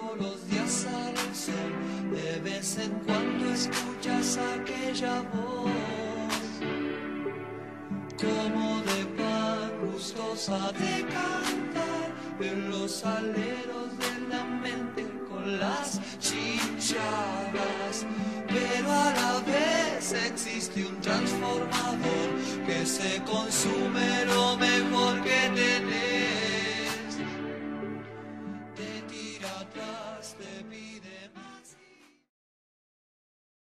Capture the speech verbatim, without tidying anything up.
todos los días sale el sol, de vez en cuando escuchas aquella voz, como de pan gustosa de cantar en los aleros de la mente con las chicharras. Pero a la vez existe un transformador que se consume